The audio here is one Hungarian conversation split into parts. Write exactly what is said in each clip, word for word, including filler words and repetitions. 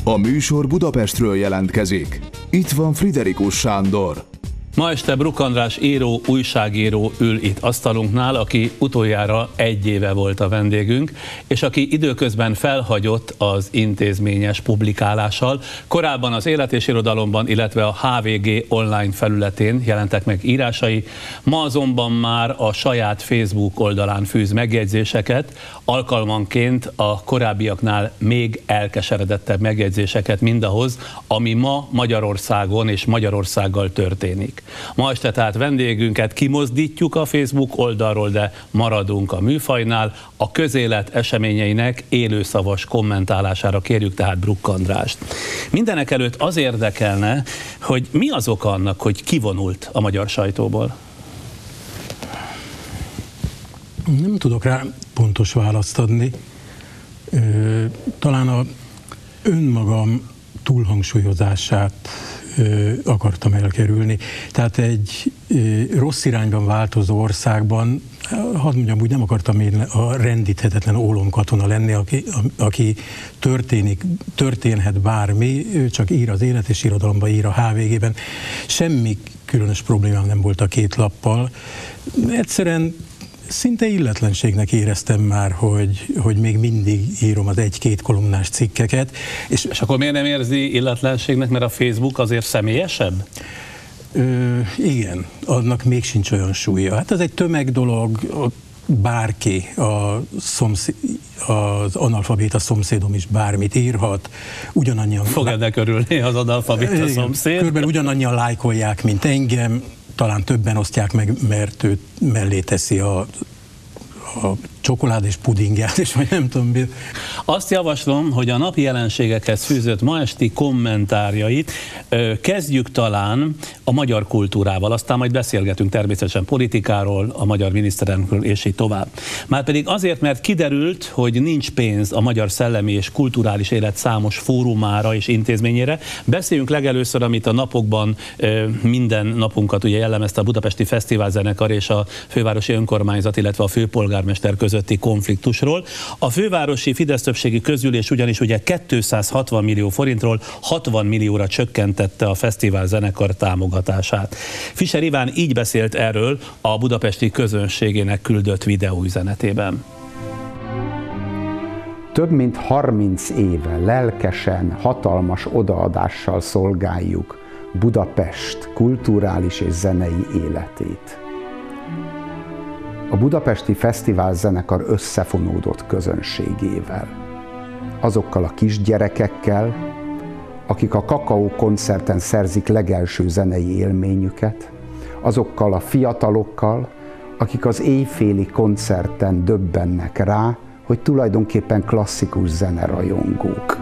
A műsor Budapestről jelentkezik. Itt van Friderikus Sándor. Ma este Bruck András író, újságíró ül itt asztalunknál, aki utoljára egy éve volt a vendégünk, és aki időközben felhagyott az intézményes publikálással. Korábban az Élet és Irodalomban, illetve a há vé gé online felületén jelentek meg írásai, ma azonban már a saját Facebook oldalán fűz megjegyzéseket, alkalmanként a korábbiaknál még elkeseredettebb megjegyzéseket mindahhoz, ami ma Magyarországon és Magyarországgal történik. Ma este tehát vendégünket kimozdítjuk a Facebook oldalról, de maradunk a műfajnál. A közélet eseményeinek élőszavas kommentálására kérjük tehát Bruck Andrást. Mindenek előtt az érdekelne, hogy mi az oka annak, hogy kivonult a magyar sajtóból? Nem tudok rá pontos választ adni. Talán a önmagam túlhangsúlyozását akartam elkerülni. Tehát egy rossz irányban változó országban, hadd mondjam úgy, nem akartam én a rendíthetetlen ólomkatona lenni, aki, aki történik, történhet bármi, ő csak ír az Élet és Irodalomban, ír a há vé gében. Semmi különös problémám nem volt a két lappal. Egyszerűen szinte illetlenségnek éreztem már, hogy, hogy még mindig írom az egy-két kolumnás cikkeket. És, és akkor miért nem érzi illetlenségnek, mert a Facebook azért személyesebb? Ö, igen, annak még sincs olyan súlya. Hát ez egy tömegdolog, bárki, a szomszéd, az analfabéta szomszédom is bármit írhat, ugyanannyian... Fog ennek örülni az analfabéta igen, szomszéd? Körülbelül ugyanannyian lájkolják, mint engem, talán többen osztják meg, mert ő mellé teszi a, a csokoládés pudingját, és vagy nem tudom mi. Azt javaslom, hogy a napi jelenségekhez fűzött ma esti kommentárjait kezdjük talán a magyar kultúrával, aztán majd beszélgetünk természetesen politikáról, a magyar miniszterelnökről, és így tovább. Márpedig azért, mert kiderült, hogy nincs pénz a magyar szellemi és kulturális élet számos fórumára és intézményére. Beszéljünk legelőször, amit a napokban minden napunkat ugye jellemezte a Budapesti Fesztiválzenekar és a fővárosi önkormányzat, illetve a főpolgármester közötti konfliktusról. A fővárosi Fidesz többségi közgyűlés ugyanis ugye kétszázhatvan millió forintról hatvan millióra csökkentette a fesztiválzenekar támogatását. Fischer Iván így beszélt erről a budapesti közönségének küldött videóüzenetében. Több mint harminc éve lelkesen, hatalmas odaadással szolgáljuk Budapest kulturális és zenei életét. A budapesti fesztiválzenekar összefonódott közönségével, azokkal a kisgyerekekkel, akik a Kakaó koncerten szerzik legelső zenei élményüket, azokkal a fiatalokkal, akik az éjféli koncerten döbbennek rá, hogy tulajdonképpen klasszikus zenerajongók.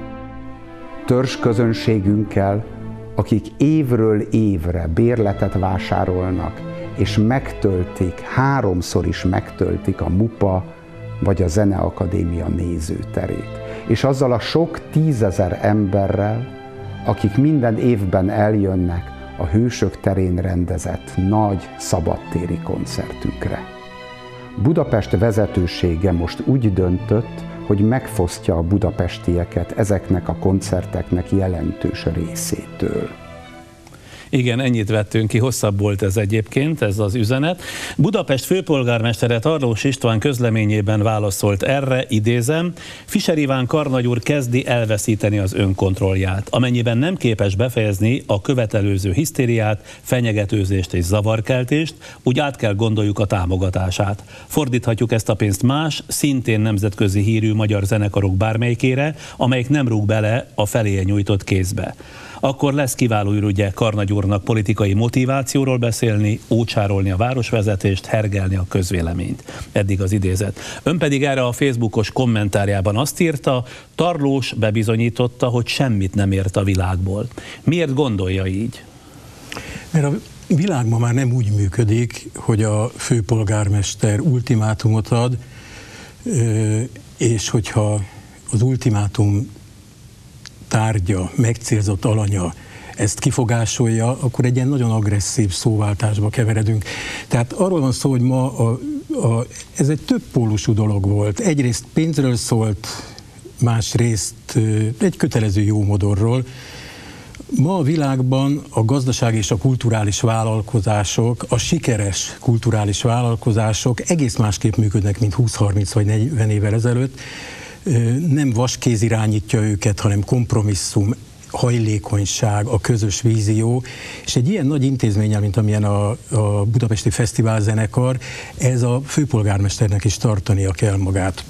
Törzsközönségünkkel, akik évről évre bérletet vásárolnak, és megtöltik, háromszor is megtöltik a MUPA vagy a Zeneakadémia nézőterét. És azzal a sok tízezer emberrel, akik minden évben eljönnek a Hősök terén rendezett nagy szabadtéri koncertünkre. Budapest vezetősége most úgy döntött, hogy megfosztja a budapestieket ezeknek a koncerteknek jelentős részétől. Igen, ennyit vettünk ki, hosszabb volt ez egyébként, ez az üzenet. Budapest főpolgármestere Tarlós István közleményében válaszolt erre, idézem, Fischer Iván karnagy úr kezdi elveszíteni az önkontrollját, amennyiben nem képes befejezni a követelőző hisztériát, fenyegetőzést és zavarkeltést, úgy át kell gondoljuk a támogatását. Fordíthatjuk ezt a pénzt más, szintén nemzetközi hírű magyar zenekarok bármelyikére, amelyik nem rúg bele a feléje nyújtott kézbe. Akkor lesz kiváló ürügye Karnagy úrnak politikai motivációról beszélni, ócsárolni a városvezetést, hergelni a közvéleményt. Eddig az idézet. Ön pedig erre a Facebookos kommentárjában azt írta, Tarlós bebizonyította, hogy semmit nem ért a világból. Miért gondolja így? Mert a világ ma már nem úgy működik, hogy a főpolgármester ultimátumot ad, és hogyha az ultimátum tárgya, megcélzott alanya ezt kifogásolja, akkor egy ilyen nagyon agresszív szóváltásba keveredünk. Tehát arról van szó, hogy ma a, a, ez egy több pólusú dolog volt. Egyrészt pénzről szólt, másrészt egy kötelező jómodorról. Ma a világban a gazdaság és a kulturális vállalkozások, a sikeres kulturális vállalkozások egész másképp működnek, mint húsz-harminc vagy negyven évvel ezelőtt. Nem vaskéz irányítja őket, hanem kompromisszum, hajlékonyság, a közös vízió, és egy ilyen nagy intézménnyel, mint amilyen a, a Budapesti Fesztiválzenekar, ez a főpolgármesternek is tartania kell magát.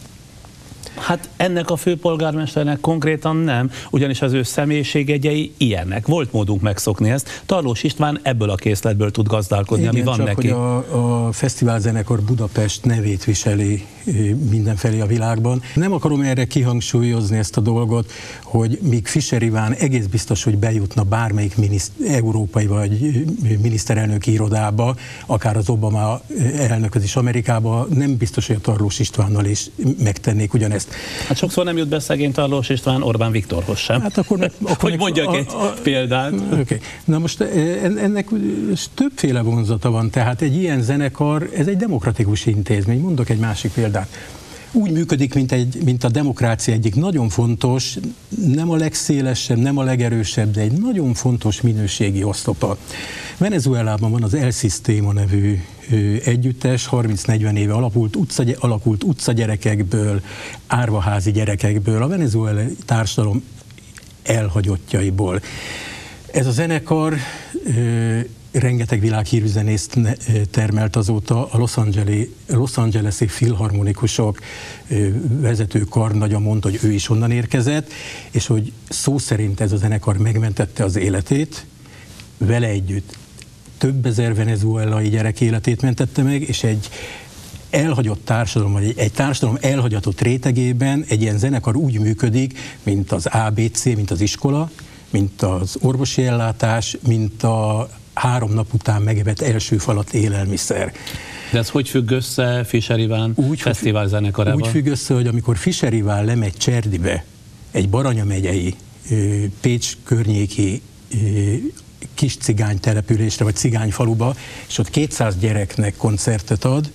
Hát ennek a főpolgármesternek konkrétan nem, ugyanis az ő személyiségjegyei ilyenek. Volt módunk megszokni ezt. Tarlós István ebből a készletből tud gazdálkodni, igen, ami van csak neki. Hogy a, a Fesztiválzenekar Budapest nevét viseli mindenfelé a világban. Nem akarom erre kihangsúlyozni ezt a dolgot, hogy míg Fischer Iván egész biztos, hogy bejutna bármelyik miniszt, európai vagy miniszterelnöki irodába, akár az Obama elnököz is Amerikába, nem biztos, hogy a Tarlós Istvánnal is megtennék ugyanezt. Hát sokszor nem jut be szegény Tarlós István Orbán Viktorhoz sem. Hát akkor meg, akkor hogy mondjak egy a, a, példát. Okay. Na most ennek többféle vonzata van, tehát egy ilyen zenekar, ez egy demokratikus intézmény. Mondok egy másik példát. Úgy működik, mint, egy, mint a demokrácia egyik nagyon fontos, nem a legszélesebb, nem a legerősebb, de egy nagyon fontos minőségi oszlopa. Venezuelában van az El Sistema nevű együttes, harminc-negyven éve alakult, utca, alakult utcagyerekekből, árvaházi gyerekekből, a venezuelai társadalom elhagyottjaiból. Ez a zenekar ö, rengeteg világhírű zenészt termelt azóta, a Los, Angeles, Los Angeles-i filharmonikusok vezető karnagya mondta, hogy ő is onnan érkezett, és hogy szó szerint ez a zenekar megmentette az életét, vele együtt több ezer venezuelai gyerek életét mentette meg, és egy elhagyott társadalom, vagy egy, egy társadalom elhagyatott rétegében egy ilyen zenekar úgy működik, mint az á bé cé, mint az iskola, mint az orvosi ellátás, mint a három nap után megevett első falat élelmiszer. De ez hogy függ össze Fischer Iván fesztivál zenekarával? Úgy függ össze, hogy amikor Fischer Iván lemegy Cserdibe, egy Baranya megyei, Pécs környéki kis cigány településre, vagy cigány faluba, és ott kétszáz gyereknek koncertet ad,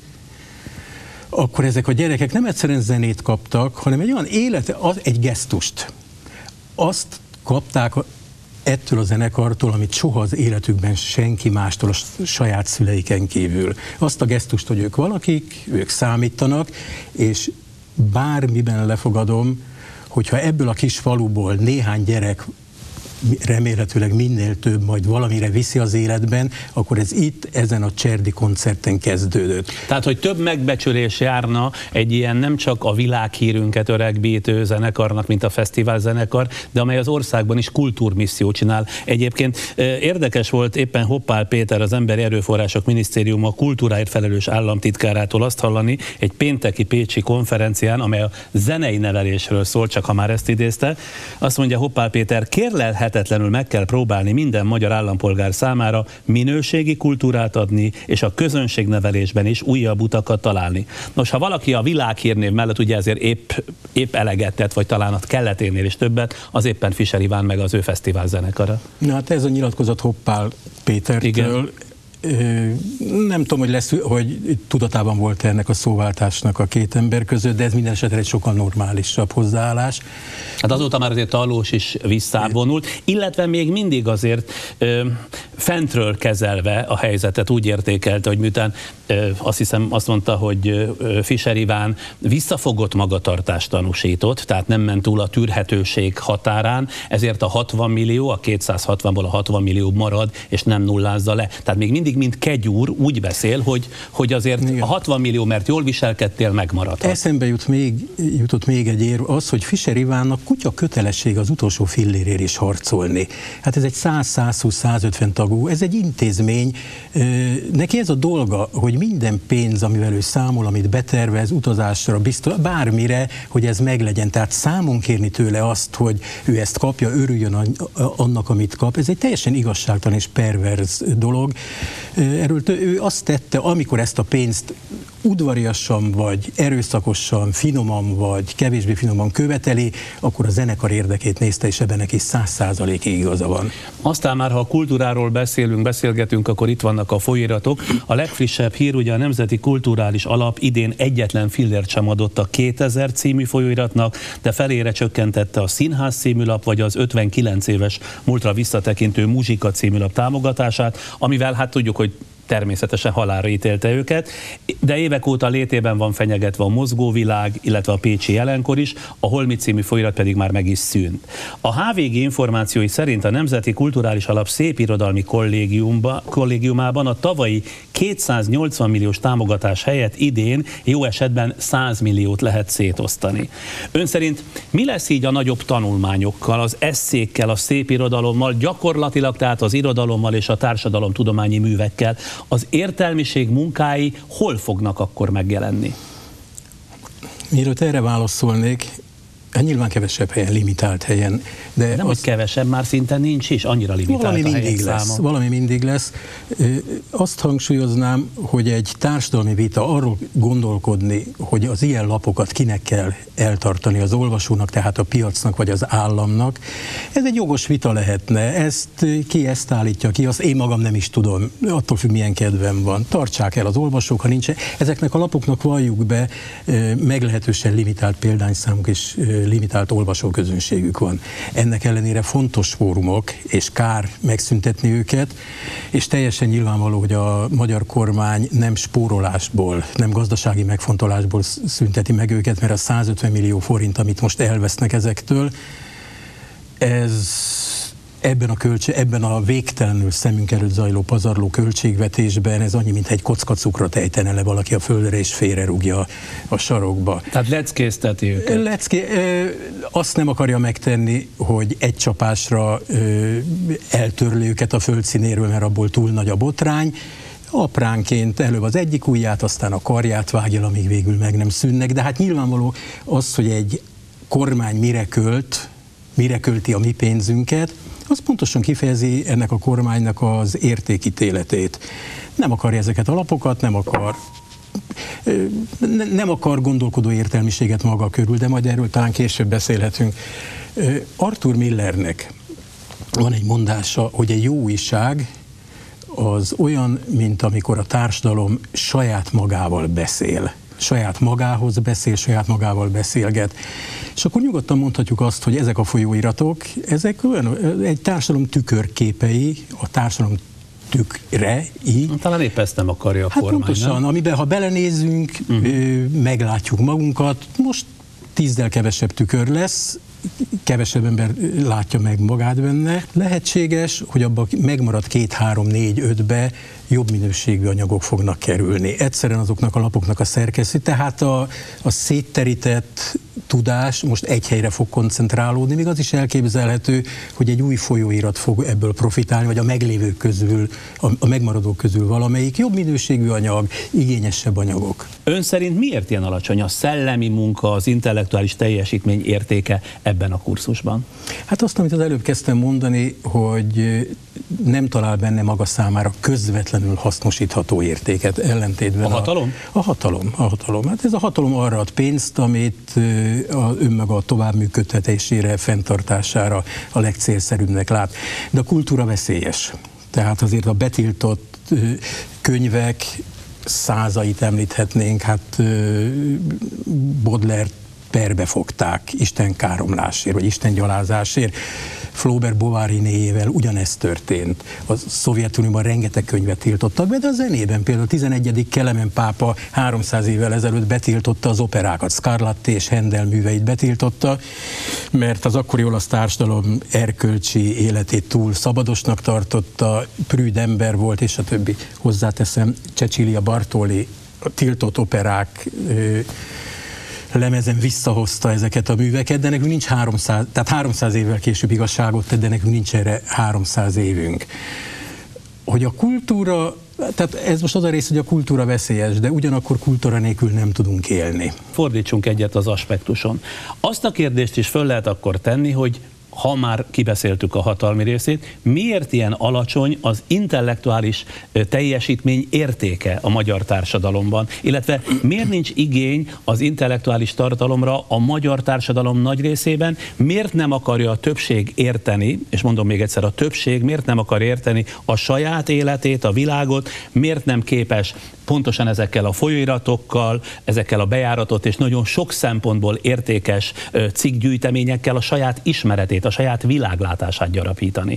akkor ezek a gyerekek nem egyszerűen zenét kaptak, hanem egy olyan élet, az egy gesztust. Azt kapták ettől a zenekartól, amit soha az életükben senki mástól a saját szüleiken kívül. Azt a gesztust, hogy ők valakik, ők számítanak, és bármiben lefogadom, hogyha ebből a kis faluból néhány gyerek remélhetőleg minél több majd valamire viszi az életben, akkor ez itt, ezen a Cserdi koncerten kezdődött. Tehát, hogy több megbecsülés járna egy ilyen nem csak a világhírünket öregbítő zenekarnak, mint a fesztivál zenekar, de amely az országban is kultúrmissziót csinál. Egyébként érdekes volt éppen Hoppál Péter, az Emberi Erőforrások Minisztériuma kultúráért felelős államtitkárától azt hallani egy pénteki pécsi konferencián, amely a zenei nevelésről szól, csak ha már ezt idézte. Azt mondja Hoppál Péter, kérlelhet meg kell próbálni minden magyar állampolgár számára minőségi kultúrát adni, és a közönségnevelésben is újabb utakat találni. Nos, ha valaki a világhírnév mellett ugye ezért épp, épp eleget tett, vagy talán a kelleténél is többet, az éppen Fischer Iván meg az ő fesztivál zenekara. Na hát ez a nyilatkozat Hoppál Pétertől. Igen. Nem tudom, hogy, lesz, hogy tudatában volt ennek a szóváltásnak a két ember között, de ez minden esetre egy sokkal normálisabb hozzáállás. Hát azóta már azért Tarlós is visszavonult, illetve még mindig azért ö, fentről kezelve a helyzetet úgy értékelte, hogy miután ö, azt hiszem azt mondta, hogy ö, Fischer Iván visszafogott magatartást tanúsított, tehát nem ment túl a tűrhetőség határán, ezért a hatvan millió, a kétszázhatvanból a hatvan millió marad, és nem nullázza le. Tehát még mindig mint kegyúr úgy beszél, hogy, hogy azért igen, a hatvan millió, mert jól viselkedtél, megmaradhat. Eszembe jut még, jutott még egy érv, az, hogy Fischer Ivánnak kutya kötelesség az utolsó fillérért is harcolni. Hát ez egy száz-százhúsz-százötven tagú, ez egy intézmény. Neki ez a dolga, hogy minden pénz, amivel ő számol, amit betervez, utazásra, biztos, bármire, hogy ez meglegyen. Tehát számon kérni tőle azt, hogy ő ezt kapja, örüljön annak, amit kap. Ez egy teljesen igazságtalan és perverz dolog. Erről ő azt tette, amikor ezt a pénzt udvariasan, vagy erőszakosan, finoman, vagy kevésbé finoman követeli, akkor a zenekar érdekét nézte, és ebben neki száz százalékig igaza van. Aztán már, ha a kultúráról beszélünk, beszélgetünk, akkor itt vannak a folyóiratok. A legfrissebb hír, ugye a Nemzeti Kulturális Alap idén egyetlen fillért sem adott a kétezer című folyóiratnak, de felére csökkentette a Színház című lap, vagy az ötvenkilenc éves múltra visszatekintő Muzsika című lap támogatását, amivel hát tudjuk, hogy természetesen halálra ítélte őket, de évek óta létében van fenyegetve a Mozgóvilág, illetve a Pécsi Jelenkor is, a Holmi című folyirat pedig már meg is szűnt. A há vé gé információi szerint a Nemzeti Kulturális Alap Szépirodalmi Kollégiumában a tavalyi kétszáznyolcvan milliós támogatás helyett idén jó esetben száz milliót lehet szétosztani. Ön szerint mi lesz így a nagyobb tanulmányokkal, az esszékkel, a szépirodalommal, gyakorlatilag tehát az irodalommal és a társadalomtudományi művekkel? Az értelmiség munkái hol fognak akkor megjelenni? Mielőtt erre válaszolnék, hát nyilván kevesebb helyen, limitált helyen. De nem, az... hogy kevesebb, már szinte nincs is, annyira limitált valami a helyek mindig lesz, száma. Valami mindig lesz. Azt hangsúlyoznám, hogy egy társadalmi vita arról gondolkodni, hogy az ilyen lapokat kinek kell eltartani, az olvasónak, tehát a piacnak vagy az államnak, ez egy jogos vita lehetne. Ezt ki ezt állítja ki, azt én magam nem is tudom, attól függ, milyen kedvem van. Tartsák el az olvasók, ha nincs. Ezeknek a lapoknak valljuk be, meglehetősen limitált példányszámuk és limitált olvasóközönségük van. Ennek ellenére fontos fórumok, és kár megszüntetni őket, és teljesen nyilvánvaló, hogy a magyar kormány nem spórolásból, nem gazdasági megfontolásból szünteti meg őket, mert a százötven millió forint, amit most elvesznek ezektől, ez ebben a, költség, ebben a végtelenül szemünk előtt zajló pazarló költségvetésben ez annyi, mint egy kocka cukrot ejtene le valaki a földre és félrerúgja a sarokba. Tehát leckézteti őket. Lecké, azt nem akarja megtenni, hogy egy csapásra eltörli őket a földszínéről, mert abból túl nagy a botrány. Apránként előbb az egyik ujját, aztán a karját vágja, amíg végül meg nem szűnnek. De hát nyilvánvaló az, hogy egy kormány mire költ, mire költi a mi pénzünket, az pontosan kifejezi ennek a kormánynak az értékítéletét. Nem akarja ezeket a lapokat, nem akar, nem akar gondolkodó értelmiséget maga körül, de majd erről talán később beszélhetünk. Arthur Millernek van egy mondása, hogy egy jó újság az olyan, mint amikor a társadalom saját magával beszél. Saját magához beszél, saját magával beszélget. És akkor nyugodtan mondhatjuk azt, hogy ezek a folyóiratok, ezek olyan, egy társadalom tükörképei, a társadalom tükrei. Talán épp ezt nem akarja a hát kormány, pontosan, nem? Amiben ha belenézünk, uh-huh. meglátjuk magunkat, most tízdel kevesebb tükör lesz, kevesebb ember látja meg magát benne. Lehetséges, hogy abban megmaradt két, három, négy, ötbe jobb minőségű anyagok fognak kerülni. Egyszerűen azoknak a lapoknak a szerkesztő, tehát a, a szétterített tudás most egy helyre fog koncentrálódni, még az is elképzelhető, hogy egy új folyóirat fog ebből profitálni, vagy a meglévők közül, a, a megmaradók közül valamelyik jobb minőségű anyag, igényesebb anyagok. Ön szerint miért ilyen alacsony a szellemi munka, az intellektuális teljesítmény értéke ebben a kurzusban? Hát azt, amit az előbb kezdtem mondani, hogy nem talál benne maga számára közvetlenül hasznosítható értéket, ellentétben a hatalom? A, a hatalom, a hatalom. Hát ez a hatalom arra ad pénzt, amit a önmaga továbbműködtetésére, fenntartására a legcélszerűbbnek lát. De a kultúra veszélyes. Tehát azért a betiltott könyvek százait említhetnénk, hát Baudelaire perbe fogták istenkáromlásért, vagy istengyalázásért. Flaubert Bovary-néjével ugyanezt történt. A Szovjetunióban rengeteg könyvet tiltottak be, de a zenében például a tizenegyedik Kelemen pápa háromszáz évvel ezelőtt betiltotta az operákat, Scarlatti és Handel műveit betiltotta, mert az akkori olasz társadalom erkölcsi életét túl szabadosnak tartotta, prűd ember volt, és a többi. Hozzáteszem, Cecilia Bartoli a tiltott operák lemezen visszahozta ezeket a műveket, de nekünk nincs háromszáz, tehát háromszáz évvel később igazságot tett, de nekünk nincs erre háromszáz évünk. Hogy a kultúra, tehát ez most az a rész, hogy a kultúra veszélyes, de ugyanakkor kultúra nélkül nem tudunk élni. Fordítsunk egyet az aspektuson. Azt a kérdést is föl lehet akkor tenni, hogy ha már kibeszéltük a hatalmi részét, miért ilyen alacsony az intellektuális teljesítmény értéke a magyar társadalomban, illetve miért nincs igény az intellektuális tartalomra a magyar társadalom nagy részében, miért nem akarja a többség érteni, és mondom még egyszer, a többség miért nem akar érteni a saját életét, a világot, miért nem képes pontosan ezekkel a folyóiratokkal, ezekkel a bejáratott és nagyon sok szempontból értékes cikkgyűjteményekkel a saját ismeretét, a saját világlátását gyarapítani?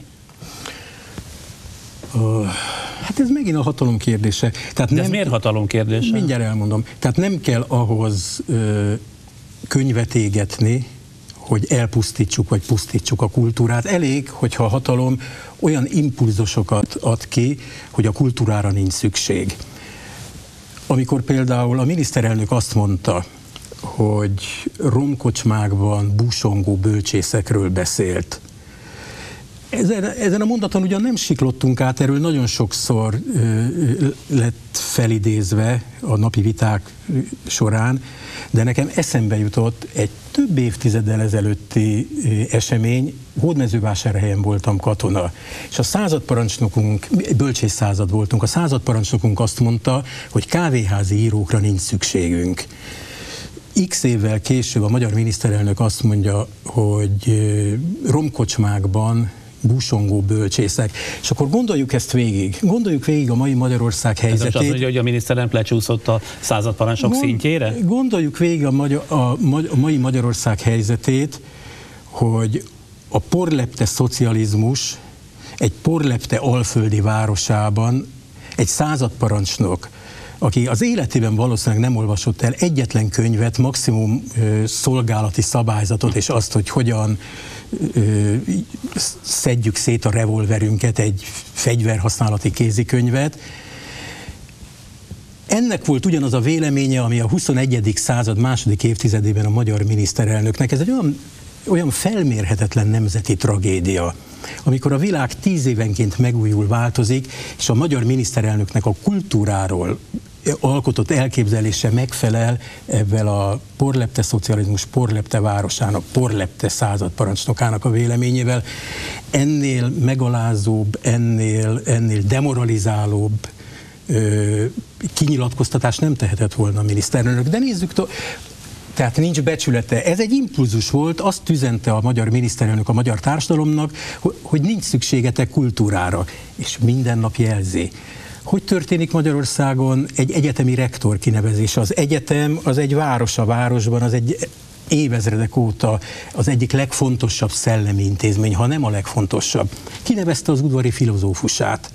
Uh, hát ez megint a hatalom kérdése. Tehát De nem, ez miért hatalom kérdése? Mindjárt elmondom. Tehát nem kell ahhoz uh, könyvet égetni, hogy elpusztítsuk vagy pusztítsuk a kultúrát. Elég, hogyha a hatalom olyan impulzusokat ad ki, hogy a kultúrára nincs szükség. Amikor például a miniszterelnök azt mondta, hogy romkocsmákban búsongó bölcsészekről beszélt. Ezen, ezen a mondaton ugyan nem siklottunk át, erről nagyon sokszor ö, lett felidézve a napi viták során, de nekem eszembe jutott egy több évtizeddel ezelőtti esemény. Hódmezővásárhelyen voltam katona, és a századparancsnokunk, bölcsész század voltunk, a századparancsnokunk azt mondta, hogy kávéházi írókra nincs szükségünk. X évvel később a magyar miniszterelnök azt mondja, hogy romkocsmákban búsongó bölcsészek. És akkor gondoljuk ezt végig. Gondoljuk végig a mai Magyarország helyzetét. Ez azt mondja, hogy a miniszterelnök lecsúszott a századparancsnok Gond, szintjére? Gondoljuk végig a, magyar, a, a mai Magyarország helyzetét, hogy a porlepte szocializmus egy porlepte alföldi városában egy századparancsnok, aki az életében valószínűleg nem olvasott el egyetlen könyvet, maximum ö, szolgálati szabályzatot, és azt, hogy hogyan ö, szedjük szét a revolverünket, egy fegyverhasználati kézikönyvet. Ennek volt ugyanaz a véleménye, ami a huszonegyedik század második évtizedében a magyar miniszterelnöknek. Ez egy olyan, olyan felmérhetetlen nemzeti tragédia, amikor a világ tíz évenként megújul, változik, és a magyar miniszterelnöknek a kultúráról alkotott elképzelése megfelel ebben a porlepte szocializmus, porlepte városának, porlepte századparancsnokának a véleményével. Ennél megalázóbb, ennél, ennél demoralizálóbb ö, kinyilatkoztatást nem tehetett volna a miniszterelnök. De nézzük tovább. Tehát nincs becsülete. Ez egy impulzus volt, azt üzente a magyar miniszterelnök a magyar társadalomnak, hogy nincs szükségetek kultúrára, és minden nap jelzi. Hogy történik Magyarországon egy egyetemi rektor kinevezése? Az egyetem az egy város a városban, az egy évezredek óta az egyik legfontosabb szellemi intézmény, ha nem a legfontosabb. Kinevezte az udvari filozófusát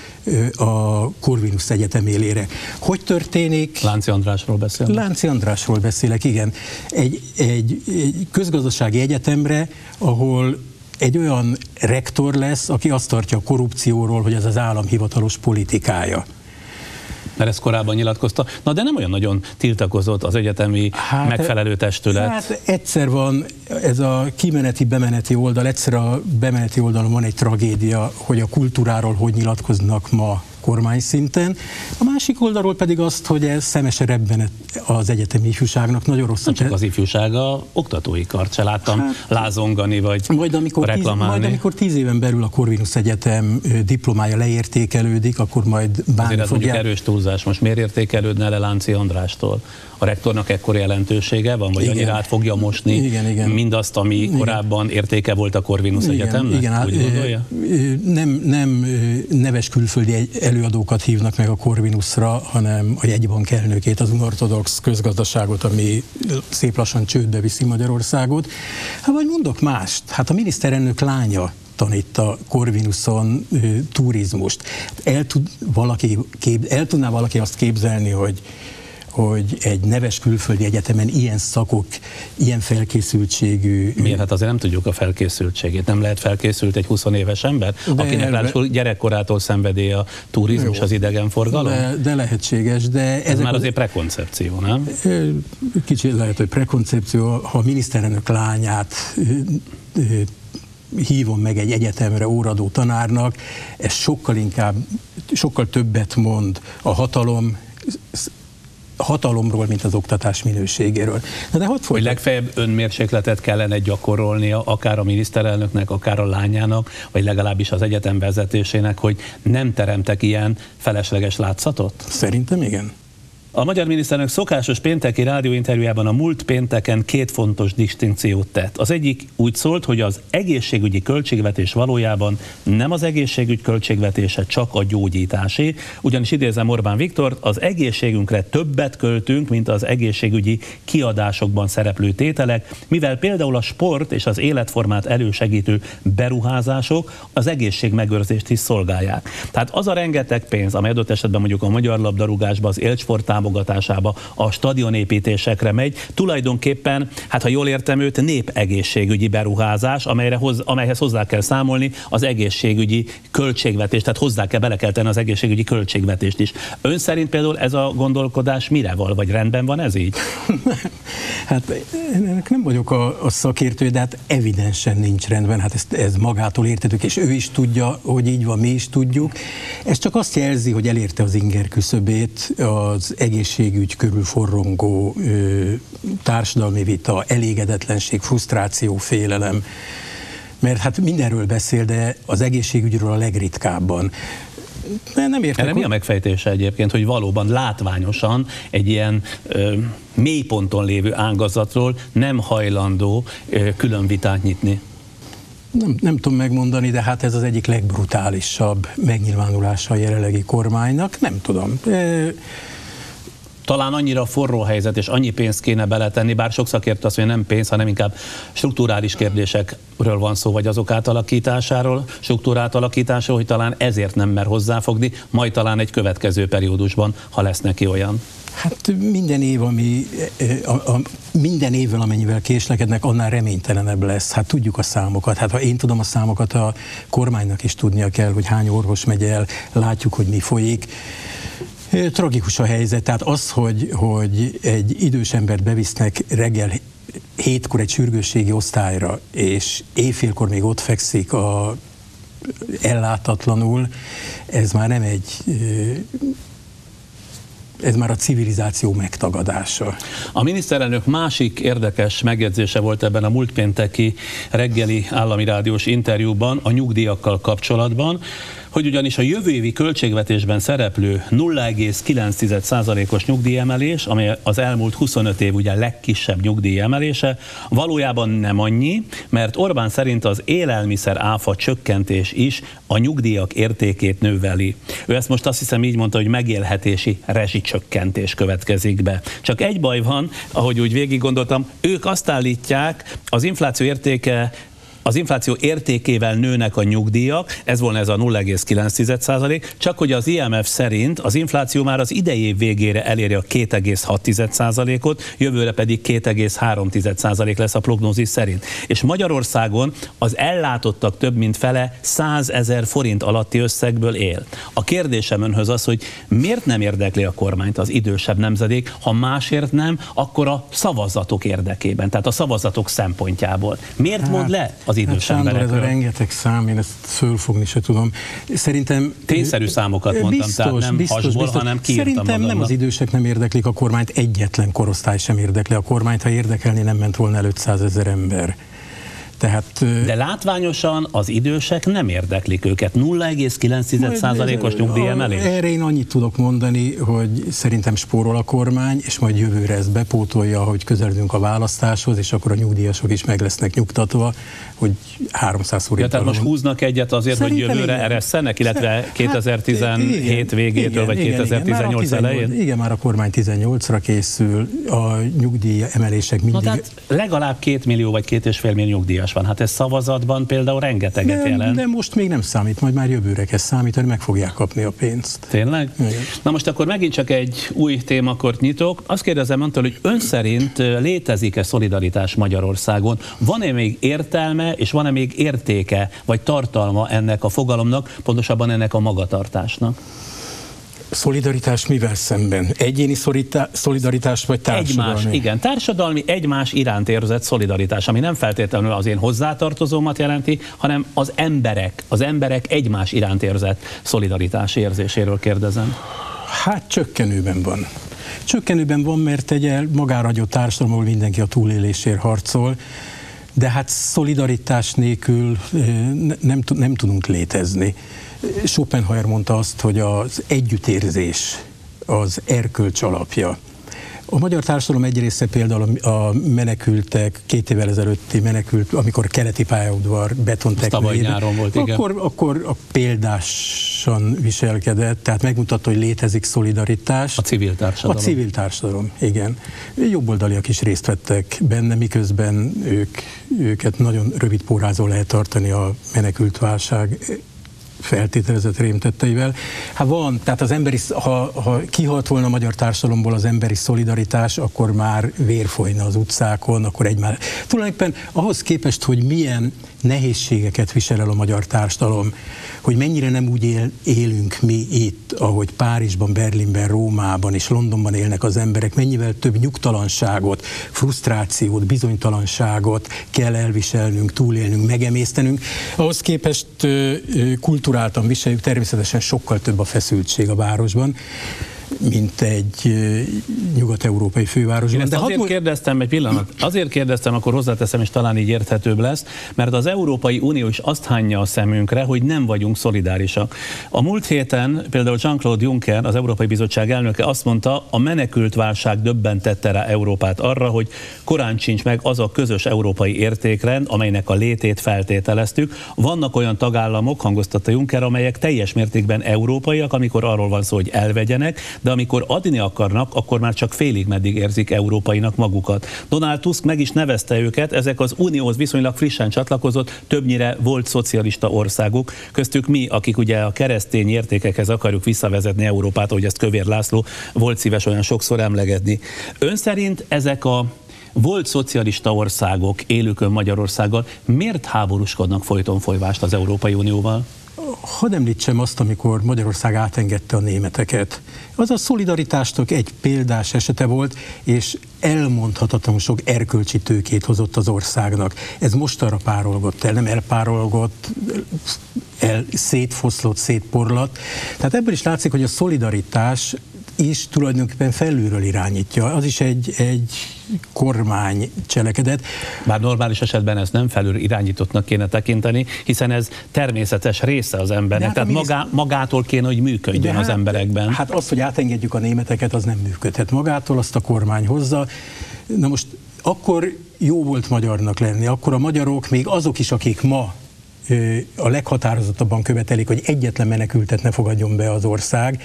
a Corvinus Egyetem élére. Hogy történik? Lánci Andrásról beszélek. Lánci Andrásról beszélek, igen. Egy, egy, egy közgazdasági egyetemre, ahol egy olyan rektor lesz, aki azt tartja a korrupcióról, hogy ez az állam hivatalos politikája. Mert ezt korábban nyilatkozta. Na de nem olyan nagyon tiltakozott az egyetemi hát, megfelelő testület. Hát egyszer van ez a kimeneti-bemeneti oldal, egyszer a bemeneti oldalon van egy tragédia, hogy a kultúráról hogy nyilatkoznak ma kormány szinten. A másik oldalról pedig azt, hogy ez szemese rebben az egyetemi ifjúságnak nagyon rossz. Nem csak az ifjúsága, oktatói kart se láttam hát, lázongani, vagy majd amikor reklamálni. Tíz, majd amikor tíz éven belül a Corvinus Egyetem diplomája leértékelődik, akkor majd bánni Azért ez fogják. mondjuk erős túlzás. Most miért értékelődne le Lánci Andrástól? A rektornak ekkora jelentősége van, vagy igen. annyira át fogja mosni igen, igen. mindazt, ami igen. korábban értéke volt a Corvinus igen, Egyetemnek? Igen, úgy gondolja? Nem, nem neves külföldi előadókat hívnak meg a Corvinusra, hanem a jegybank elnökét, az unortodox közgazdaságot, ami szép lassan csődbe viszi Magyarországot. Hát vagy mondok mást, hát a miniszterelnök lánya tanít a Corvinuson uh, turizmust. El, tud valaki kép, el tudná valaki azt képzelni, hogy hogy egy neves külföldi egyetemen ilyen szakok, ilyen felkészültségű... Miért? Hát azért nem tudjuk a felkészültségét. Nem lehet felkészült egy húsz éves ember, de akinek ráadásul gyerekkorától szenvedély a turizmus, jó, az idegenforgalom? De, de lehetséges, de... Ez ezek már azért prekoncepció, nem? Kicsit lehet, hogy prekoncepció. Ha a miniszterelnök lányát hívom meg egy egyetemre óradó tanárnak, ez sokkal inkább, sokkal többet mond a hatalom hatalomról, mint az oktatás minőségéről. Na de hogy hogy legfeljebb önmérsékletet kellene gyakorolnia akár a miniszterelnöknek, akár a lányának, vagy legalábbis az egyetem vezetésének, hogy nem teremtek ilyen felesleges látszatot? Szerintem igen. A magyar miniszterelnök szokásos pénteki rádióinterjújában a múlt pénteken két fontos distinkciót tett. Az egyik úgy szólt, hogy az egészségügyi költségvetés valójában nem az egészségügy költségvetése, csak a gyógyításé. Ugyanis idézem Orbán Viktort, az egészségünkre többet költünk, mint az egészségügyi kiadásokban szereplő tételek, mivel például a sport és az életformát elősegítő beruházások az egészségmegőrzést is szolgálják. Tehát az a rengeteg pénz, amely adott esetben mondjuk a magyar labdarúgásba, az élsport támogatásába, a stadionépítésekre megy, tulajdonképpen, hát ha jól értem őt, népegészségügyi beruházás, amelyre hoz, amelyhez hozzá kell számolni az egészségügyi költségvetést, tehát hozzá kell, bele kell tenni az egészségügyi költségvetést is. Ön szerint például ez a gondolkodás mire val, vagy rendben van ez így? Hát ennek nem vagyok a, a szakértő, de hát evidensen nincs rendben, hát ezt, ez magától értetük, és ő is tudja, hogy így van, mi is tudjuk. Ez csak azt jelzi, hogy elérte az inger küszöbét az egészségügy körül forrongó ö, társadalmi vita, elégedetlenség, frusztráció, félelem, mert hát mindenről beszél, de az egészségügyről a legritkábban. De nem értek. Erre mi a megfejtése egyébként, hogy valóban látványosan egy ilyen ö, mélyponton lévő ágazatról nem hajlandó ö, külön vitát nyitni? Nem, nem tudom megmondani, de hát ez az egyik legbrutálisabb megnyilvánulása a jelenlegi kormánynak. Nem tudom. E- Talán annyira forró helyzet, és annyi pénzt kéne beletenni, bár sok szakértő azt mondja, nem pénz, hanem inkább strukturális kérdésekről van szó, vagy azok átalakításáról, struktúrát alakításáról, hogy talán ezért nem mer hozzáfogni, majd talán egy következő periódusban, ha lesz neki olyan. Hát minden év, ami, a, a, minden évvel, amennyivel késlekednek, annál reménytelenebb lesz. Hát tudjuk a számokat. Hát ha én tudom a számokat, a kormánynak is tudnia kell, hogy hány orvos megy el, látjuk, hogy mi folyik. Tragikus a helyzet, tehát az, hogy, hogy egy idős embert bevisznek reggel hétkor egy sürgősségi osztályra, és éjfélkor még ott fekszik a ellátatlanul, ez már nem egy... ez már a civilizáció megtagadása. A miniszterelnök másik érdekes megjegyzése volt ebben a múlt pénteki reggeli állami rádiós interjúban a nyugdíjakkal kapcsolatban, hogy ugyanis a jövő évi költségvetésben szereplő nulla egész kilenc százalékos nyugdíjemelés, amely az elmúlt huszonöt év ugye legkisebb nyugdíjemelése, valójában nem annyi, mert Orbán szerint az élelmiszer áfa csökkentés is a nyugdíjak értékét növeli. Ő ezt most azt hiszem így mondta, hogy megélhetési rezsicsökkentés következik be. Csak egy baj van, ahogy úgy végig gondoltam, ők azt állítják, az infláció értéke Az infláció értékével nőnek a nyugdíjak, ez volna ez a nulla egész kilenc százalék, csak hogy az I M F szerint az infláció már az idei év végére eléri a két egész hat százalékot, jövőre pedig két egész három százalék lesz a prognózis szerint. És Magyarországon az ellátottak több mint fele százezer forint alatti összegből él. A kérdésem önhöz az, hogy miért nem érdekli a kormányt az idősebb nemzedék, ha másért nem, akkor a szavazatok érdekében, tehát a szavazatok szempontjából. Miért hát, mond le az idős hát, Sándor, emberekről? ez a rengeteg szám, én ezt fölfogni se tudom. Szerintem... Tényszerű számokat mondtam, biztos, tehát nem biztos, hasból, biztos. hanem kiírtam Szerintem magamnak. Nem az idősek nem érdeklik a kormányt, egyetlen korosztály sem érdekli a kormányt, ha érdekelni nem ment volna el ötszázezer ember. Tehát, de látványosan az idősek nem érdeklik őket. nulla egész kilenc százalékos nyugdíjemelés? Erre én annyit tudok mondani, hogy szerintem spórol a kormány, és majd jövőre ezt bepótolja, hogy közeledünk a választáshoz, és akkor a nyugdíjasok is meg lesznek nyugtatva, hogy háromszáz forint. Ja, tehát most húznak egyet azért, szerintem hogy jövőre igen. eresszenek, illetve kétezer-tizenhét hát, végétől, igen, vagy igen, kétezer-tizennyolc igen, elején? Igen, már a kormány tizennyolcra készül, a nyugdíj emelések mindig... Na, tehát legalább két millió vagy két és fél millió nyugdíjas van. Hát ez szavazatban például rengeteget de, jelent. De most még nem számít, majd már jövőre kezd számítani, meg fogják kapni a pénzt. Tényleg? Igen. Na most akkor megint csak egy új témakört nyitok. Azt kérdezem öntől, hogy ön szerint létezik-e szolidaritás Magyarországon? Van-e még értelme, és van-e még értéke, vagy tartalma ennek a fogalomnak, pontosabban ennek a magatartásnak? Szolidaritás mivel szemben? Egyéni szolidaritás vagy társadalmi? Egymás, igen, társadalmi, egymás iránt érzett szolidaritás, ami nem feltétlenül az én hozzátartozómat jelenti, hanem az emberek, az emberek egymás iránt érzett szolidaritás érzéséről kérdezem. Hát csökkenőben van. Csökkenőben van, mert egy magára hagyott társadalom, ahol mindenki a túlélésért harcol, de hát szolidaritás nélkül nem, nem tudunk létezni. Schopenhauer mondta azt, hogy az együttérzés az erkölcs alapja. A magyar társadalom egy része például a menekültek, két évvel ezelőtti menekült, amikor keleti pályaudvar betonteknőjében, akkor, akkor a példásan viselkedett, tehát megmutatta, hogy létezik szolidaritás. A civil társadalom. A civil társadalom, igen. Jobboldaliak is részt vettek benne, miközben ők, őket nagyon rövid pórázon lehet tartani a menekült válság feltételezett rémtetteivel. Hát van, tehát az emberi, ha, ha kihalt volna a magyar társadalomból az emberi szolidaritás, akkor már vér folyna az utcákon, akkor egymás. Tulajdonképpen ahhoz képest, hogy milyen nehézségeket visel el a magyar társadalom, hogy mennyire nem úgy él, élünk mi itt, ahogy Párizsban, Berlinben, Rómában és Londonban élnek az emberek, mennyivel több nyugtalanságot, frusztrációt, bizonytalanságot kell elviselnünk, túlélnünk, megemésztenünk. Ahhoz képest kulturáltan viseljük, természetesen sokkal több a feszültség a városban, mint egy nyugat-európai fővárosban. Én de azért had... kérdeztem egy pillanat, azért kérdeztem, akkor hozzáteszem, és talán így érthetőbb lesz, mert az Európai Unió is azt hányja a szemünkre, hogy nem vagyunk szolidárisak. A múlt héten például Jean-Claude Juncker, az Európai Bizottság elnöke azt mondta, a menekült válság döbbentette rá Európát arra, hogy korán sincs meg az a közös európai értékrend, amelynek a létét feltételeztük. Vannak olyan tagállamok, hangoztatta Juncker, amelyek teljes mértékben európaiak, amikor arról van szó, hogy elvegyenek, de amikor adni akarnak, akkor már csak félig meddig érzik európainak magukat. Donald Tusk meg is nevezte őket, ezek az unióhoz viszonylag frissen csatlakozott, többnyire volt szocialista országok, köztük mi, akik ugye a keresztény értékekhez akarjuk visszavezetni Európát, ahogy ezt Kövér László volt szíves olyan sokszor emlegetni. Ön szerint ezek a volt szocialista országok, élőkön Magyarországgal, miért háborúskodnak folyton folyvást az Európai Unióval? Hadd említsem azt, amikor Magyarország átengedte a németeket. Az a szolidaritástok egy példás esete volt, és elmondhatatlanul sok erkölcsi tőkét hozott az országnak. Ez mostanra párolgott el, nem elpárolgott, el szétfoszlott, szétporlott. Tehát ebből is látszik, hogy a szolidaritás is tulajdonképpen felülről irányítja. Az is egy, egy kormány cselekedet. Bár normális esetben ezt nem felül irányítottnak kéne tekinteni, hiszen ez természetes része az embernek, hát tehát magá, magától kéne, hogy működjön hát, az emberekben. Hát az, hogy átengedjük a németeket, az nem működhet magától, azt a kormány hozza. Na most akkor jó volt magyarnak lenni, akkor a magyarok, még azok is, akik ma a leghatározottabban követelik, hogy egyetlen menekültet ne fogadjon be az ország,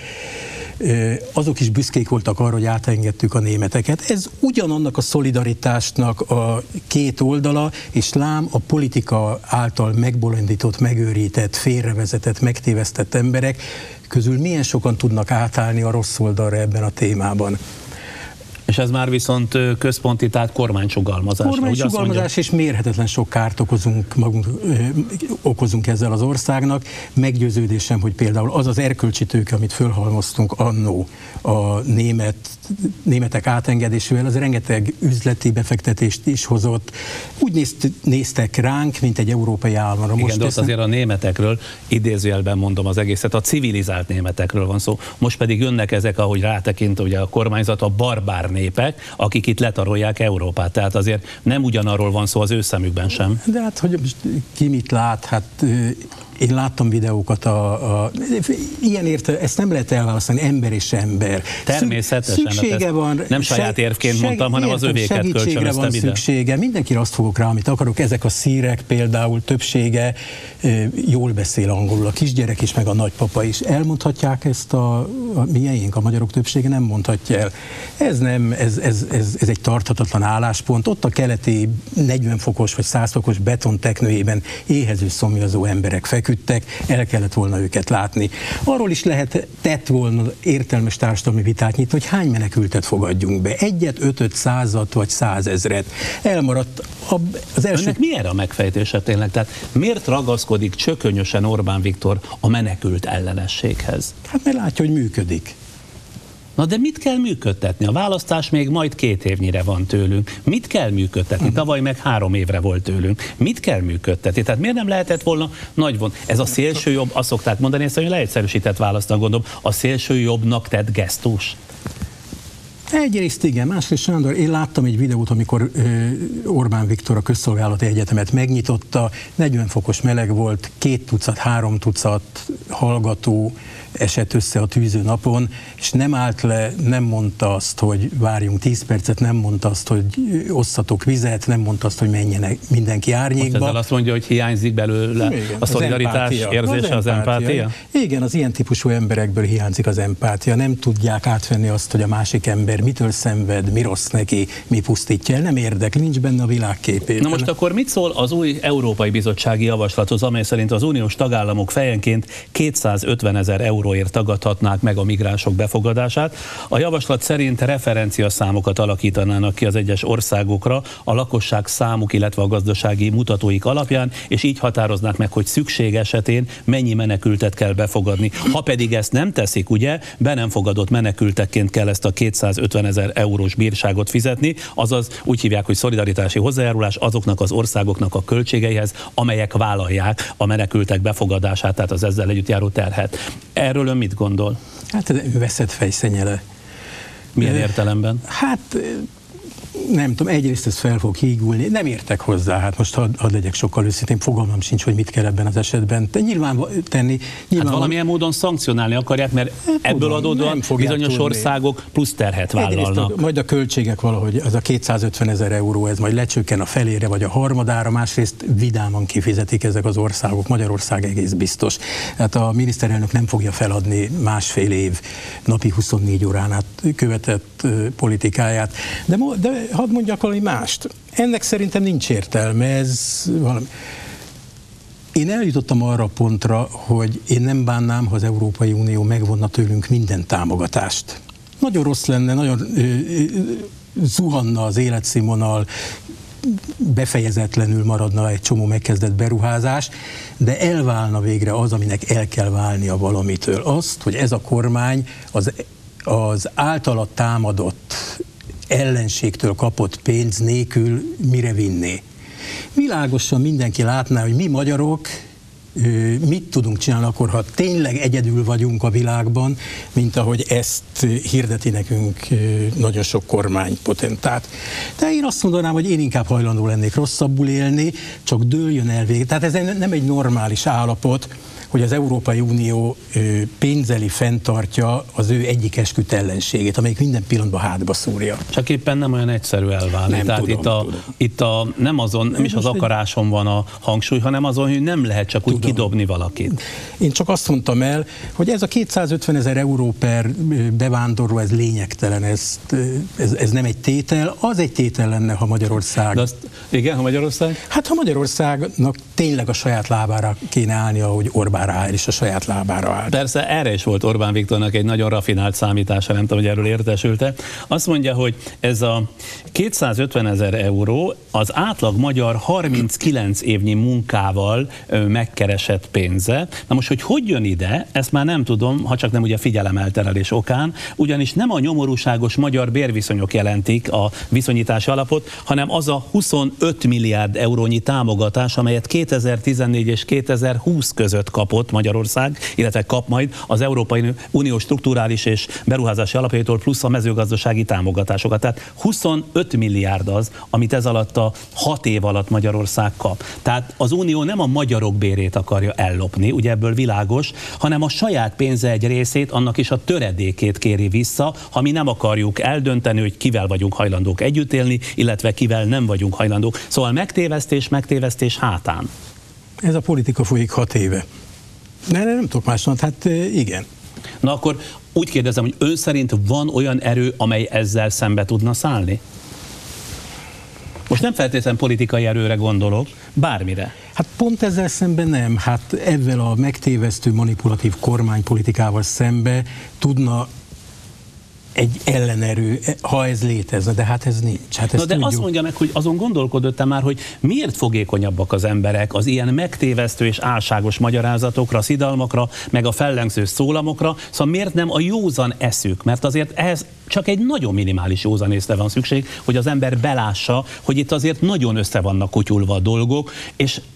azok is büszkék voltak arra, hogy átengedtük a németeket. Ez ugyanannak a szolidaritásnak a két oldala, és lám a politika által megbolondított, megőrített, félrevezetett, megtévesztett emberek közül milyen sokan tudnak átállni a rossz oldalra ebben a témában. És ez már viszont központi, tehát kormánysugalmazás. Kormánysugalmazás, és mérhetetlen sok kárt okozunk, magunk, ö, okozunk ezzel az országnak. Meggyőződésem, hogy például az az erkölcsi tőke, amit fölhalmoztunk annó a német, németek átengedésével, az rengeteg üzleti befektetést is hozott. Úgy nézt, néztek ránk, mint egy európai államra. Igen, de ott azért a németekről, idézőjelben mondom az egészet, a civilizált németekről van szó. Most pedig jönnek ezek, ahogy rátekint ugye a kormányzat, a barbár népek, akik itt letarolják Európát. Tehát azért nem ugyanarról van szó az ő szemükben sem. De hát, hogy ki mit lát, hát én láttam videókat, a, a, ilyen érte, ezt nem lehet elválasztani, ember és ember. Természetesen. Szüksége van. Nem saját érvként seg, mondtam, hanem az övéket segítségre van ide. Szüksége. Mindenkire azt fogok rá, amit akarok. Ezek a szírek például többsége jól beszél angolul. A kisgyerek is, meg a nagypapa is. Elmondhatják ezt a, a miénk, a magyarok többsége nem mondhatja el. Ez nem, ez, ez, ez, ez egy tarthatatlan álláspont. Ott a keleti negyven fokos vagy száz fokos betonteknőjében éhező, szomjazó emberek feküdtek, el kellett volna őket látni. Arról is lehet tett volna értelmes társadalmi vitát nyitni, hogy hány menekültet fogadjunk be. Egyet, ötöt, százat vagy százezret. Elmaradt az első... Önnek mi erre a megfejtése tényleg? Tehát miért ragaszkodik csökönyösen Orbán Viktor a menekült ellenességhez? Hát mert látja, hogy működik. Na de mit kell működtetni? A választás még majd két évnyire van tőlünk. Mit kell működtetni? Tavaly meg három évre volt tőlünk. Mit kell működtetni? Tehát miért nem lehetett volna nagy von? Ez a szélső jobb, azt szokták mondani, ezt, hogy leegyszerűsített választani, gondolom, a szélső jobbnak tett gesztus. Egyrészt igen, másrészt Sándor, én láttam egy videót, amikor Orbán Viktor a Közszolgálati Egyetemet megnyitotta, negyven fokos meleg volt, két tucat, három tucat hallgató esett össze a tűző napon, és nem állt le, nem mondta azt, hogy várjunk tíz percet, nem mondta azt, hogy osszatok vizet, nem mondta azt, hogy menjenek mindenki árnyékba. Most ezzel azt mondja, hogy hiányzik belőle igen, a szolidaritás az érzése, az empátia? az empátia? Igen, az ilyen típusú emberekből hiányzik az empátia. Nem tudják átvenni azt, hogy a másik ember mitől szenved, mi rossz neki, mi pusztítja el, nem érdekli, nincs benne a világképében. Na most akkor mit szól az új Európai Bizottsági Javaslathoz, amely szerint az uniós tagállamok fejenként kétszázötvenezer euróért tagadhatnák meg a migránsok befogadását? A javaslat szerint referenciaszámokat alakítanának ki az egyes országokra a lakosság számuk, illetve a gazdasági mutatóik alapján, és így határoznák meg, hogy szükség esetén mennyi menekültet kell befogadni. Ha pedig ezt nem teszik, ugye, be nem fogadott menekültekként kell ezt a kétszázötvenezer eurós bírságot fizetni, azaz úgy hívják, hogy szolidaritási hozzájárulás azoknak az országoknak a költségeihez, amelyek vállalják a menekültek befogadását, tehát az ezzel együtt járó terhet. Erről ön mit gondol? Hát ez veszett fejszennyele. Milyen értelemben? Hát nem tudom, egyrészt ez fel fog hígulni, nem értek hozzá, hát most hadd had legyek sokkal őszintén, fogalmam sincs, hogy mit kell ebben az esetben de nyilván tenni. Nyilván hát valamilyen módon szankcionálni akarják, mert hát, ebből tudom, adódóan bizonyos tudni. országok plusz terhet vállalnak. A, majd a költségek valahogy, az a kétszázötvenezer euró, ez majd lecsökken a felére vagy a harmadára, másrészt vidáman kifizetik ezek az országok, Magyarország egész biztos. Hát a miniszterelnök nem fogja feladni másfél év napi huszonnégy órán át követett politikáját, de, de hadd mondjak valami mást. Ennek szerintem nincs értelme, ez valami. Én eljutottam arra a pontra, hogy én nem bánnám, ha az Európai Unió megvonna tőlünk minden támogatást. Nagyon rossz lenne, nagyon ö, ö, zuhanna az életszínvonal, befejezetlenül maradna egy csomó megkezdett beruházás, de elválna végre az, aminek el kell válnia valamitől. Azt, hogy ez a kormány az, az általa támadott ellenségtől kapott pénz nélkül mire vinné. Világosan mindenki látná, hogy mi magyarok mit tudunk csinálni akkor, ha tényleg egyedül vagyunk a világban, mint ahogy ezt hirdeti nekünk nagyon sok kormánypotentát. De én azt mondanám, hogy én inkább hajlandó lennék rosszabbul élni, csak dőljön el végig. Tehát ez nem egy normális állapot, hogy az Európai Unió pénzeli fenntartja az ő egyik esküdt ellenségét, amelyik minden pillanatban hátba szúrja. Csak éppen nem olyan egyszerű elválni. Nem, Tehát tudom, itt, a, tudom. itt a, nem azon, nem is az akaráson van a hangsúly, hanem azon, hogy nem lehet csak úgy tudom. kidobni valakit. Én csak azt mondtam el, hogy ez a kétszázötvenezer euró per bevándorló, ez lényegtelen, ez, ez, ez nem egy tétel, az egy tétel lenne, ha Magyarország... De azt, igen, ha Magyarország? Hát ha Magyarországnak tényleg a saját lábára kéne állni, ahogy Orbán rá és a saját lábára áll. Persze erre is volt Orbán Viktornak egy nagyon rafinált számítása, nem tudom, hogy erről értesült-e. Azt mondja, hogy ez a kétszázötvenezer euró az átlag magyar harminckilenc évnyi munkával megkeresett pénze. Na most, hogy hogy jön ide, ezt már nem tudom, ha csak nem ugye figyelemelterelés okán, ugyanis nem a nyomorúságos magyar bérviszonyok jelentik a viszonyítási alapot, hanem az a huszonöt milliárd eurónyi támogatás, amelyet kétezer-tizennégy és kétezer-húsz között kapott Magyarország, illetve kap majd az Európai Unió strukturális és beruházási alapjaitól plusz a mezőgazdasági támogatásokat. Tehát huszonöt milliárd az, amit ez alatt a hat év alatt Magyarország kap. Tehát az Unió nem a magyarok bérét akarja ellopni, ugye ebből világos, hanem a saját pénze egy részét, annak is a töredékét kéri vissza, ha mi nem akarjuk eldönteni, hogy kivel vagyunk hajlandók együtt élni, illetve kivel nem vagyunk hajlandók. Szóval megtévesztés, megtévesztés hátán. Ez a politika folyik hat éve. Ne, nem tudok más mondani, hát igen. Na akkor úgy kérdezem, hogy ön szerint van olyan erő, amely ezzel szembe tudna szállni? Most nem feltétlenül politikai erőre gondolok, bármire. Hát pont ezzel szemben nem. Hát ezzel a megtévesztő, manipulatív kormánypolitikával szembe tudna egy ellenerő, ha ez létezne, de hát ez nincs. Hát Na de tudjuk. Azt mondja meg, hogy azon gondolkodott-e már, hogy miért fogékonyabbak az emberek az ilyen megtévesztő és álságos magyarázatokra, szidalmakra, meg a fellengző szólamokra, szóval miért nem a józan eszük? Mert azért ehhez csak egy nagyon minimális józan észre van szükség, hogy az ember belássa, hogy itt azért nagyon össze vannak kutyulva a dolgok, és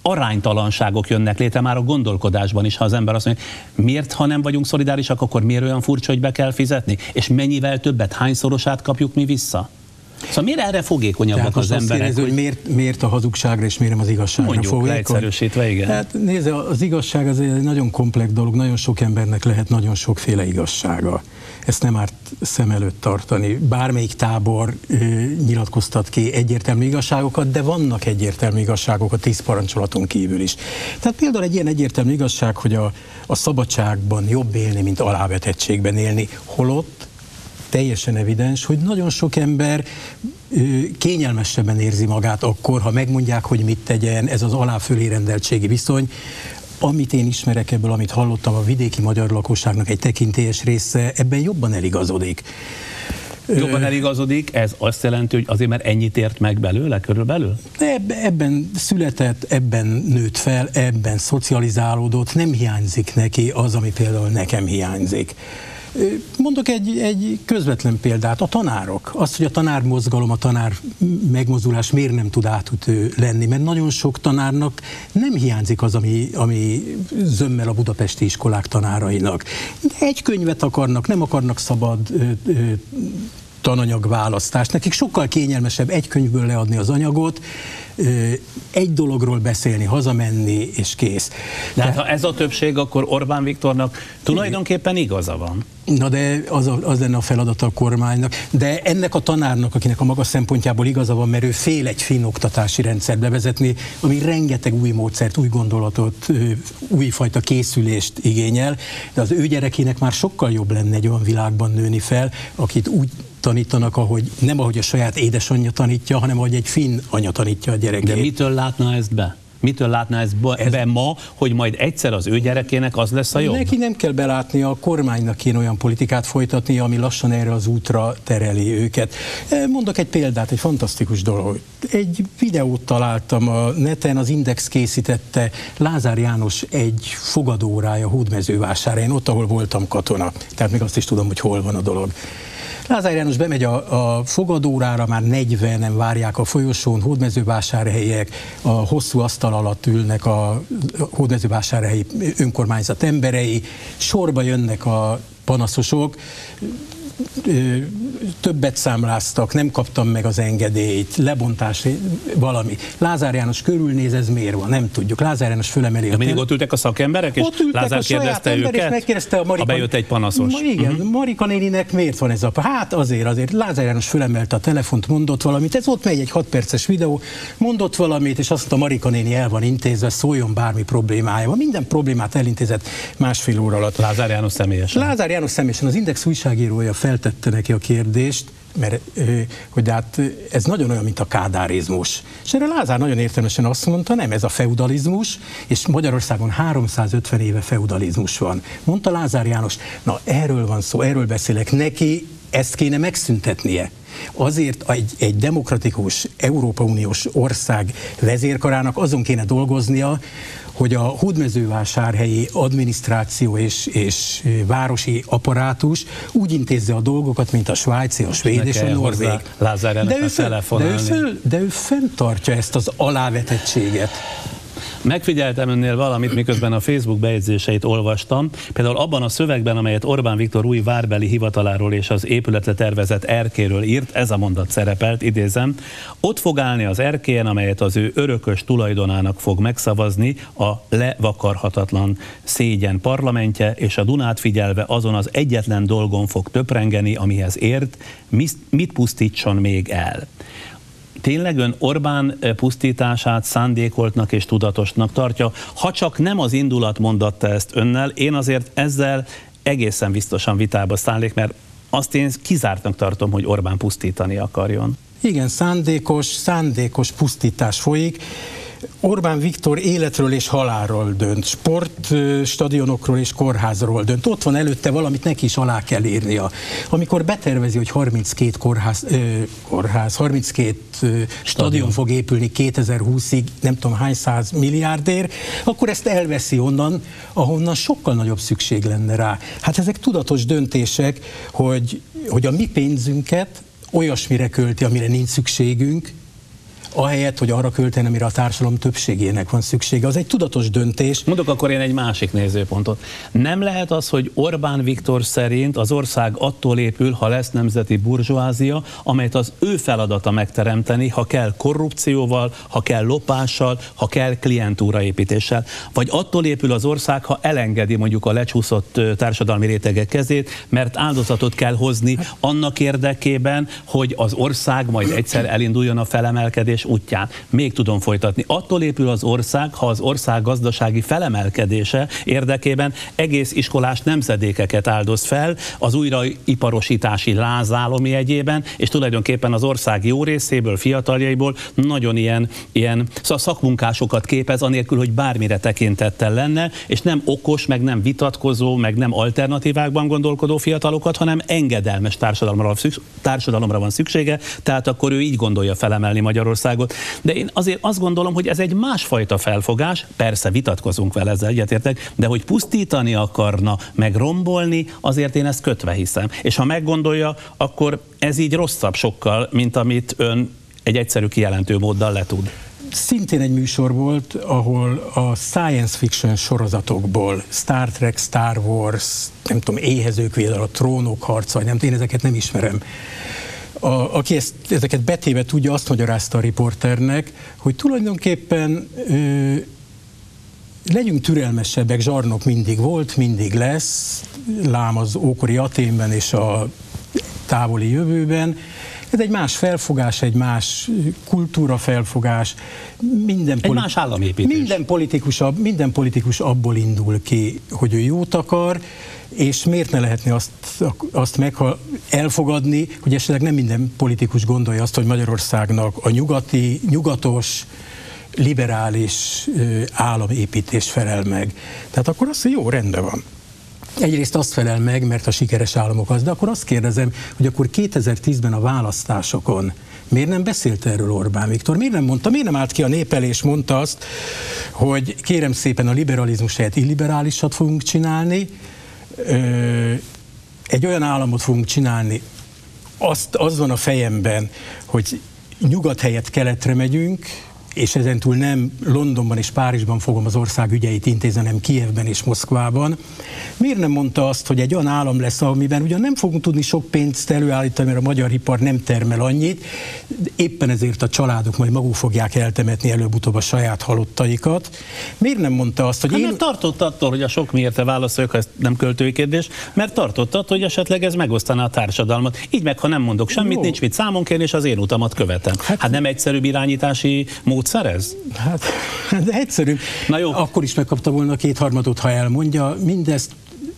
aránytalanságok jönnek létre már a gondolkodásban is, ha az ember azt mondja, miért, ha nem vagyunk szolidárisak, akkor miért olyan furcsa, hogy be kell fizetni? És mennyivel többet, hányszorosát kapjuk mi vissza? Szóval miért erre fogékonyabbak Tehát az emberek? Kérdezi, hogy miért, miért a hazugságra és miért nem az igazságra mondjuk, fogékony? leegyszerűsítve, igen. Hát nézze, az igazság az egy nagyon komplex dolog, nagyon sok embernek lehet nagyon sokféle igazsága. Ezt nem árt szem előtt tartani. Bármelyik tábor e, nyilatkoztat ki egyértelmű igazságokat, de vannak egyértelmű igazságok a tíz parancsolaton kívül is. Tehát például egy ilyen egyértelmű igazság, hogy a, a szabadságban jobb élni, mint alávetettségben élni, holott teljesen evidens, hogy nagyon sok ember kényelmesebben érzi magát akkor, ha megmondják, hogy mit tegyen, ez az alá-fölé rendeltségi viszony. Amit én ismerek ebből, amit hallottam, a vidéki magyar lakosságnak egy tekintélyes része ebben jobban eligazodik. Jobban eligazodik, ez azt jelenti, hogy azért, mert ennyit ért meg belőle körülbelül? Ebben született, ebben nőtt fel, ebben szocializálódott, nem hiányzik neki az, ami például nekem hiányzik. Mondok egy, egy közvetlen példát, a tanárok. Azt, hogy a tanármozgalom, a tanár megmozdulás miért nem tud átütő lenni, mert nagyon sok tanárnak nem hiányzik az, ami, ami zömmel a budapesti iskolák tanárainak. De egy könyvet akarnak, nem akarnak szabad ö, ö, tananyagválasztást. Nekik sokkal kényelmesebb egy könyvből leadni az anyagot, egy dologról beszélni, hazamenni, és kész. De hát, ha ez a többség, akkor Orbán Viktornak tulajdonképpen igaza van. Na de az, a, az lenne a feladata a kormánynak. De ennek a tanárnak, akinek a maga szempontjából igaza van, mert ő fél egy finn oktatási rendszert bevezetni, ami rengeteg új módszert, új gondolatot, újfajta készülést igényel, de az ő gyerekének már sokkal jobb lenne egy olyan világban nőni fel, akit úgy tanítanak, ahogy, nem ahogy a saját édesanyja tanítja, hanem ahogy egy finn anya tanítja a gyerekét. De mitől látna ezt be? Mitől látná ezt be ez ma, hogy majd egyszer az ő gyerekének az lesz a jobb? Neki nem kell belátni, a kormánynak kéne olyan politikát folytatni, ami lassan erre az útra tereli őket. Mondok egy példát, egy fantasztikus dolog. Egy videót találtam a neten, az Index készítette, Lázár János egy fogadóórája Hódmezővásárhelyen, ott, ahol voltam katona. Tehát még azt is tudom, hogy hol van a dolog. Lázár János bemegy a, a fogadórára, már negyvenen várják a folyosón, hódmezővásárhelyiek, a hosszú asztal alatt ülnek a hódmezővásárhelyi önkormányzat emberei, sorba jönnek a panaszosok, többet számláztak, nem kaptam meg az engedélyt, lebontás, valami. Lázár János körülnéz, ez miért van? Nem tudjuk. Lázár János fölemeli. De mindig ott ültek a szakemberek, és Lázár kérdezte őket, megkérdezte a Marika, ha bejött egy panaszos. Ma, igen, uh-huh. Marika néninek miért van ez a... Hát azért, azért. Lázár János fölemelte a telefont, mondott valamit, ez ott megy egy hat perces videó, mondott valamit, és azt mondta, Marika néni el van intézve, szóljon bármi problémája van. Minden problémát elintézett másfél óra alatt. Lázár János személyesen. Lázár János személyesen, az Index újságírója feltette neki a kérdést, mert hogy hát ez nagyon olyan, mint a kádárizmus. És erre Lázár nagyon értelmesen azt mondta, nem, ez a feudalizmus, és Magyarországon háromszázötven éve feudalizmus van. Mondta Lázár János, na erről van szó, erről beszélek, neki ezt kéne megszüntetnie. Azért egy, egy demokratikus, Európa Uniós ország vezérkarának azon kéne dolgoznia, hogy a hódmezővásárhelyi adminisztráció és, és városi apparátus úgy intézze a dolgokat, mint a svájci, a svéd és a norvég. De ő, fel, de, ő föl, de ő fenntartja ezt az alávetettséget. Megfigyeltem önnél valamit, miközben a Facebook bejegyzéseit olvastam. Például abban a szövegben, amelyet Orbán Viktor új várbeli hivataláról és az épületre tervezett erkéről írt, ez a mondat szerepelt, idézem, ott fog állni az erkélyen, amelyet az ő örökös tulajdonának fog megszavazni a levakarhatatlan szégyen parlamentje, és a Dunát figyelve azon az egyetlen dolgon fog töprengeni, amihez ért, mit pusztítson még el. Tényleg ön Orbán pusztítását szándékoltnak és tudatosnak tartja? Ha csak nem az indulat mondatta ezt önnel, én azért ezzel egészen biztosan vitába szállnék, mert azt én kizártnak tartom, hogy Orbán pusztítani akarjon. Igen, szándékos, szándékos pusztítás folyik. Orbán Viktor életről és halálról dönt, sportstadionokról és kórházról dönt. Ott van előtte valamit, neki is alá kell írnia. Amikor betervezi, hogy harminckét kórház, kórház harminckét stadion. stadion fog épülni kétezer-húszig, nem tudom hány száz milliárdért, akkor ezt elveszi onnan, ahonnan sokkal nagyobb szükség lenne rá. Hát ezek tudatos döntések, hogy, hogy a mi pénzünket olyasmire költi, amire nincs szükségünk, ahelyett, hogy arra költeni, amire a társadalom többségének van szüksége. Az egy tudatos döntés. Mondok akkor én egy másik nézőpontot. Nem lehet az, hogy Orbán Viktor szerint az ország attól épül, ha lesz nemzeti burzsóázia, amelyet az ő feladata megteremteni, ha kell korrupcióval, ha kell lopással, ha kell klientúraépítéssel. Vagy attól épül az ország, ha elengedi mondjuk a lecsúszott társadalmi rétegek kezét, mert áldozatot kell hozni annak érdekében, hogy az ország majd egyszer elinduljon a felemelkedés útján. Még tudom folytatni. Attól épül az ország, ha az ország gazdasági felemelkedése érdekében egész iskolás nemzedékeket áldoz fel az újraiparosítási lázálom jegyében, és tulajdonképpen az ország jó részéből, fiataljaiból nagyon ilyen, ilyen szóval szakmunkásokat képez, anélkül, hogy bármire tekintettel lenne, és nem okos, meg nem vitatkozó, meg nem alternatívákban gondolkodó fiatalokat, hanem engedelmes társadalomra, társadalomra van szüksége, tehát akkor ő így gondolja felemelni Magyarországot. De én azért azt gondolom, hogy ez egy másfajta felfogás, persze vitatkozunk vele, ezzel egyetértek, de hogy pusztítani akarna, meg rombolni, azért én ezt kötve hiszem. És ha meggondolja, akkor ez így rosszabb sokkal, mint amit ön egy egyszerű kijelentő móddal letud. Szintén egy műsor volt, ahol a science fiction sorozatokból, Star Trek, Star Wars, nem tudom, Éhezők védel, a Trónok harca, vagy nem, én ezeket nem ismerem. A, aki ezt, ezeket betéve tudja, azt magyarázta a riporternek, hogy tulajdonképpen ö, legyünk türelmesebbek, zsarnok mindig volt, mindig lesz, lám az ókori Athénben és a távoli jövőben. Ez egy más felfogás, egy más kultúra felfogás. Minden egy más államépítés. Minden politikus, minden politikus abból indul ki, hogy ő jót akar, és miért ne lehetne azt, azt meg, elfogadni, hogy esetleg nem minden politikus gondolja azt, hogy Magyarországnak a nyugati, nyugatos, liberális államépítés felel meg. Tehát akkor azt, hogy jó, rendben van. Egyrészt azt felel meg, mert a sikeres államok az, de akkor azt kérdezem, hogy akkor kétezer-tízben a választásokon miért nem beszélt erről Orbán Viktor? Miért nem mondta, miért nem állt ki a nép elé és mondta azt, hogy kérem szépen a liberalizmus helyett illiberálisat fogunk csinálni, egy olyan államot fogunk csinálni, azt, az van a fejemben, hogy nyugat helyett keletre megyünk, és ezentúl nem Londonban és Párizsban fogom az ország ügyeit intézni, hanem Kijevben és Moszkvában. Miért nem mondta azt, hogy egy olyan állam lesz, amiben ugyan nem fogunk tudni sok pénzt előállítani, mert a magyar ipar nem termel annyit, éppen ezért a családok majd maguk fogják eltemetni előbb-utóbb a saját halottaikat. Miért nem mondta azt, hogy hát én... Mert tartott attól, hogy a sok miért válaszoljak, ez nem költői kérdés, mert tartott attól, hogy esetleg ez megosztaná a társadalmat. Így meg, ha nem mondok semmit, jó, nincs mit számon kérni, és az én utamat követem. Hát, hát nem egyszerűbb irányítási módszer ez? Hát, de egyszerűbb. Na jó. Akkor is megkapta volna a kétharmadot, ha elmondja. Mindezt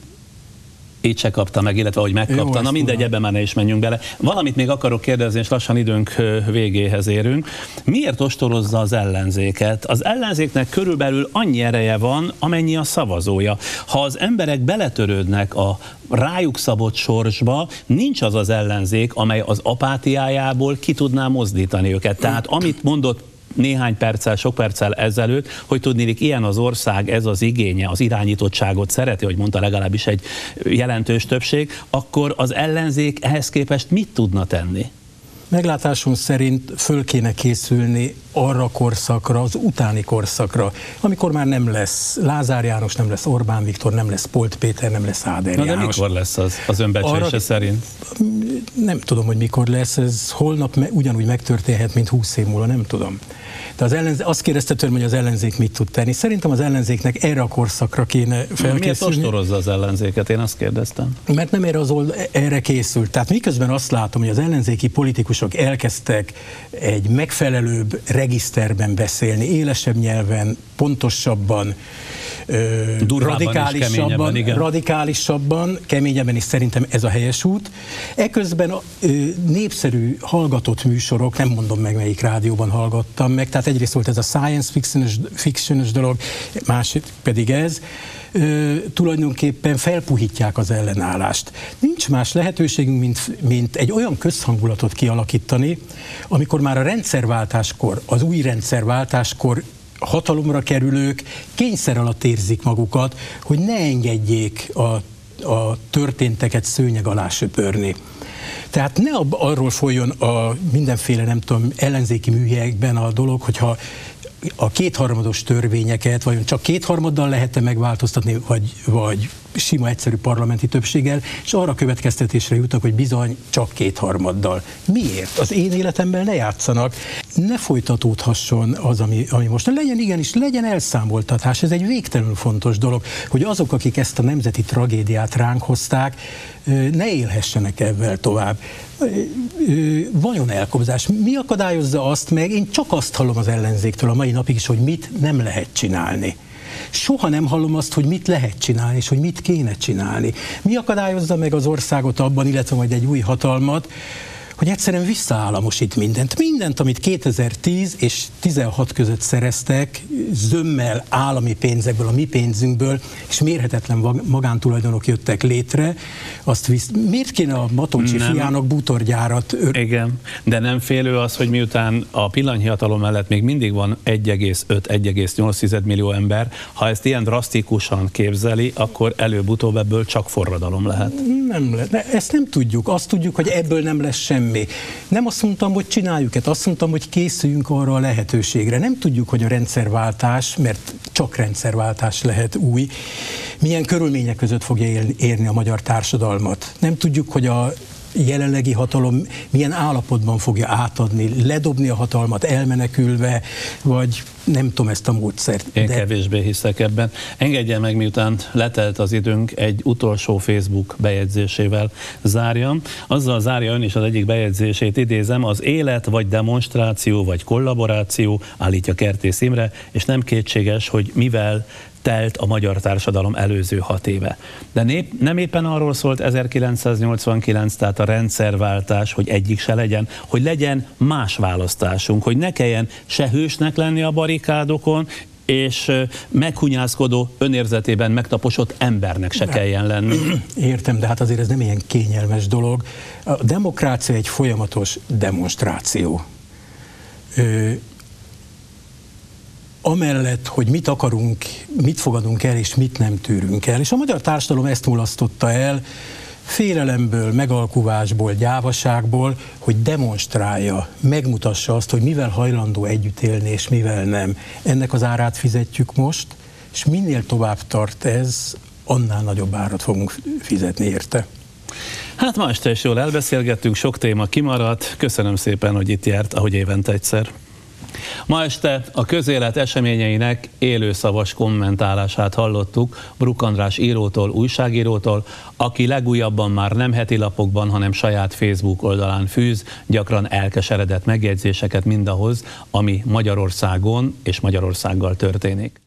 így se kapta meg, illetve ahogy megkapta. Jó, na mindegy, ebben már ne is menjünk bele. Valamit még akarok kérdezni, és lassan időnk végéhez érünk. Miért ostorozza az ellenzéket? Az ellenzéknek körülbelül annyi ereje van, amennyi a szavazója. Ha az emberek beletörődnek a rájuk szabott sorsba, nincs az az ellenzék, amely az apátiájából ki tudná mozdítani őket. Tehát amit mondott néhány perccel, sok perccel ezelőtt, hogy tudnélik, ilyen az ország, ez az igénye, az irányítottságot szereti, hogy mondta legalábbis egy jelentős többség, akkor az ellenzék ehhez képest mit tudna tenni? Meglátásom szerint föl kéne készülni arra a korszakra, az utáni korszakra, amikor már nem lesz Lázár János, nem lesz Orbán Viktor, nem lesz Polt Péter, nem lesz Áder Na János. de mikor lesz az, az önbecslése arra, szerint? Nem tudom, hogy mikor lesz, ez holnap me, ugyanúgy megtörténhet, mint húsz év múlva, nem tudom. De az ellenzék, azt kérdezte tőlem, hogy az ellenzék mit tud tenni. Szerintem az ellenzéknek erre a korszakra kéne felkészülni. Miért ostorozza az ellenzéket? Én azt kérdeztem. Mert nem erre, az old, erre készült. Tehát miközben azt látom, hogy az ellenzéki politikusok elkezdtek egy megfelelőbb regiszterben beszélni, élesebb nyelven, pontosabban, radikálisabban, is, radikálisabban, keményebben is szerintem ez a helyes út. Eközben népszerű hallgatott műsorok, nem mondom meg, melyik rádióban hallgattam meg, tehát egyrészt volt ez a science fiction-ös dolog, másik pedig ez, tulajdonképpen felpuhítják az ellenállást. Nincs más lehetőségünk, mint, mint egy olyan közhangulatot kialakítani, amikor már a rendszerváltáskor, az új rendszerváltáskor hatalomra kerülők kényszer alatt érzik magukat, hogy ne engedjék a, a történteket szőnyeg alá söpörni. Tehát ne arról folyjon a mindenféle, nem tudom, ellenzéki műhelyekben a dolog, hogyha a kétharmados törvényeket, vagy csak kétharmaddal lehet-e megváltoztatni, vagy, vagy sima egyszerű parlamenti többséggel, és arra következtetésre jutnak, hogy bizony csak kétharmaddal. Miért? Az én életemben ne játszanak, ne folytatódhasson az, ami, ami most. Legyen igenis, legyen elszámoltatás, ez egy végtelenül fontos dolog, hogy azok, akik ezt a nemzeti tragédiát ránk hozták, ne élhessenek ebben tovább. Vajon elkobzás. Mi akadályozza azt meg? Én csak azt hallom az ellenzéktől a mai napig is, hogy mit nem lehet csinálni. Soha nem hallom azt, hogy mit lehet csinálni, és hogy mit kéne csinálni. Mi akadályozza meg az országot abban, illetve majd egy új hatalmat, hogy egyszerűen visszaállamosít mindent. Mindent, amit kétezer-tíz és tizenhat között szereztek, zömmel, állami pénzekből, a mi pénzünkből, és mérhetetlen magántulajdonok jöttek létre, azt visz... Miért kéne a Matolcsi nem. fiának bútorgyárat? Igen, de nem félő az, hogy miután a pillanyhivatalom mellett még mindig van egy egész öt - egy egész nyolc millió ember, ha ezt ilyen drasztikusan képzeli, akkor előbb-utóbb ebből csak forradalom lehet. Nem lehet. Ezt nem tudjuk. Azt tudjuk, hogy ebből nem lesz semmi. Nem azt mondtam, hogy csináljuk-et, azt mondtam, hogy készüljünk arra a lehetőségre. Nem tudjuk, hogy a rendszerváltás, mert csak rendszerváltás lehet új, milyen körülmények között fogja érni a magyar társadalmat. Nem tudjuk, hogy a jelenlegi hatalom milyen állapotban fogja átadni, ledobni a hatalmat elmenekülve, vagy nem tudom ezt a módszert. Én de... kevésbé hiszek ebben. Engedje meg, miután letelt az időnk, egy utolsó Facebook bejegyzésével zárjam. Azzal zárja ön is az egyik bejegyzését, idézem: az élet vagy demonstráció, vagy kollaboráció, állítja Kertész Imre, és nem kétséges, hogy mivel telt a magyar társadalom előző hat éve. De nép, nem éppen arról szólt ezerkilencszáznyolcvankilenc, tehát a rendszerváltás, hogy egyik se legyen, hogy legyen más választásunk, hogy ne kelljen se hősnek lenni a barikádokon, és meghunyászkodó, önérzetében megtaposott embernek se kelljen lenni. Értem, de hát azért ez nem ilyen kényelmes dolog. A demokrácia egy folyamatos demonstráció. Ö, amellett, hogy mit akarunk, mit fogadunk el, és mit nem tűrünk el. És a magyar társadalom ezt mulasztotta el, félelemből, megalkuvásból, gyávaságból, hogy demonstrálja, megmutassa azt, hogy mivel hajlandó együtt élni, és mivel nem. Ennek az árát fizetjük most, és minél tovább tart ez, annál nagyobb árat fogunk fizetni érte. Hát ma este is jól elbeszélgettünk, sok téma kimaradt. Köszönöm szépen, hogy itt járt, ahogy évente egyszer. Ma este a közélet eseményeinek élőszavas kommentálását hallottuk Bruck András írótól, újságírótól, aki legújabban már nem heti lapokban, hanem saját Facebook oldalán fűz gyakran elkeseredett megjegyzéseket mindahhoz, ami Magyarországon és Magyarországgal történik.